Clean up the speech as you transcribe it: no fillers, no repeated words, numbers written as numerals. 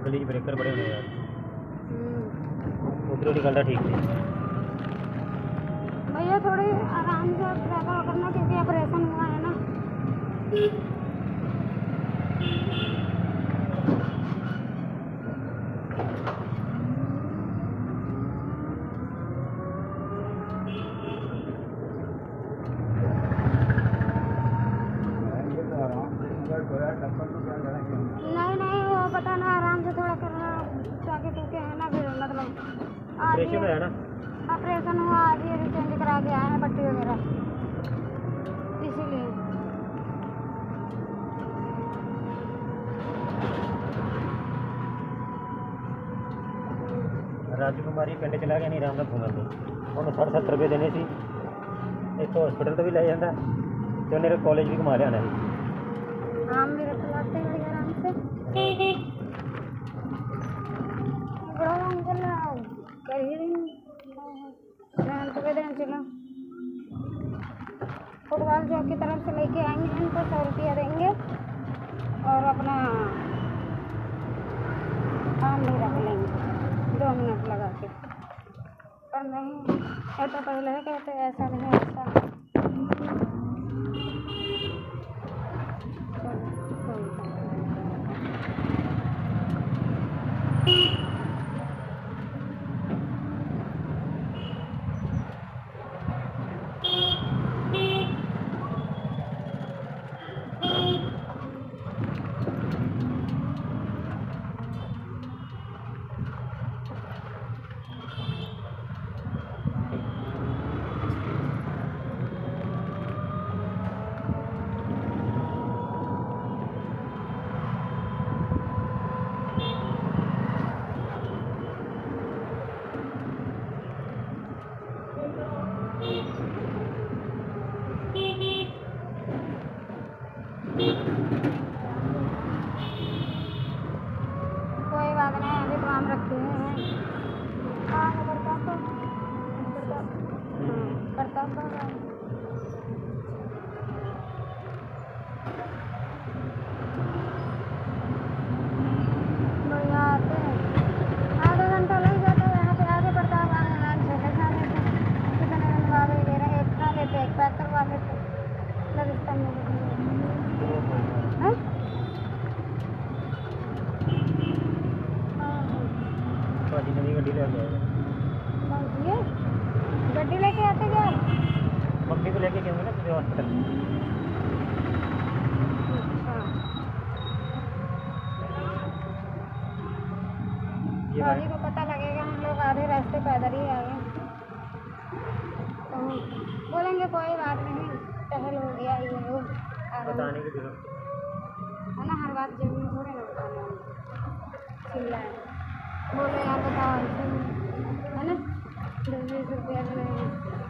गली च ब्रेकर बड़े होने यार। उधर निकलता ठीक थी भैया, थोड़ी आराम से ट्रैवल करना क्योंकि ऑपरेशन हुआ है ना। नहीं नहीं, वो पता ना, आराम से थोड़ा करना, टाके टूके है ना, फिर मतलब ऑपरेशन है ना। ऑपरेशन हुआ, आज ये चेंज करा के आए हैं पट्टी वगैरह, इसीलिए। राजू कुमारी पिंड चला गया नहीं आराम ਨਾਲ घूमन ਦੇ ਉਹਨੂੰ 60-70 रुपये देने सी। एक हॉस्पिटल तो भी ले जाता तो उन्हें कॉलेज भी घुमा लिया सी। हाँ, मेरे तो आते हैं आराम से। बड़ा अंकल कर ही रही चलो, फुटबॉल चौक की तरफ से लेके आएंगे, इनको 100 रुपया देंगे और अपना आम भी रख लेंगे 2 मिनट लगा के। पर नहीं, ये तो पहले कहते ऐसा नहीं ऐसा। कोई बात नहीं, अभी तो आम रखे हैं। हाँ, करता तो बढ़िया आते हैं। आधा घंटा लग जाता है यहाँ पे आगे पड़ता है। छोटे खाने से कितने बनवा भी दे रहे हैं, एक खा लेते एक पैक करवा लेते राजस्थान में। नवी गड्डी लेके आएगा। गड्डी लेके आते क्या? मम्मी को लेके गए ना किसी हॉस्पिटल। भाभी को पता लगेगा हम लोग आधे रास्ते पैदल ही आए, तो बोलेंगे कोई बात नहीं, टहल हो गया ये वो बताने की जरूरत है ना। हर बात जरूरी थोड़े ना बताना चिल्लाए, बोलो यार बताओ ऐसे है ना, 10-20 रुपया